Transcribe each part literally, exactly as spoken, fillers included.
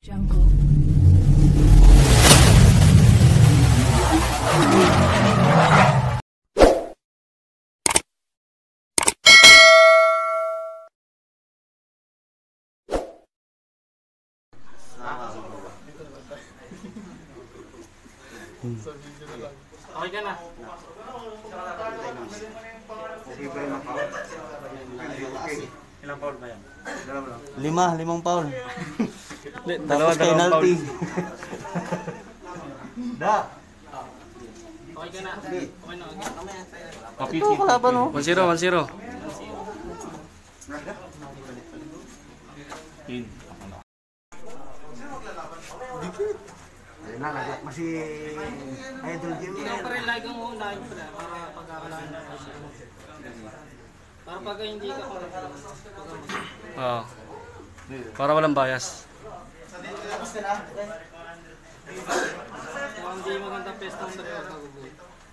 Jungle. Okay ka na. Ilang foul ba yan? Lima, limang foul. Dalawa, Tapos penalty. Da. Okay ka na. Okay na. Ito, kalaban oh. one zero, one zero. In. Ayun na, naglat masih idol game Ikaw pa rin lagi ang uunahin pala para pagkakalaan na siya. Para pag hindi ka pa Oo. Para walang bias. kung hindi magandang pesta ang dalawa kagubuhay.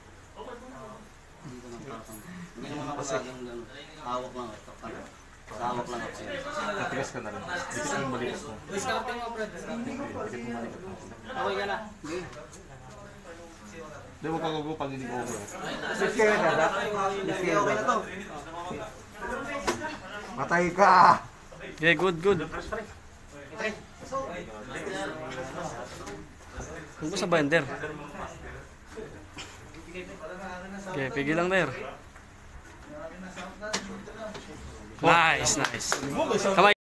Hindi naman ako laging gano'n. Hawak lang ako. Hawak lang ako. Matigas ka na rin. Dikit mo maligas mo. Discounting mo, Fred. Discounting. Dikit mo maligas mo. Okay ka na. Hindi mo kagago pag hindi ko okay. Miss kayo na, da? Miss kayo na. Matay ka! Okay, good, good. Kung sa binder. Okay, pigil lang there. Nice, nice. Kamay.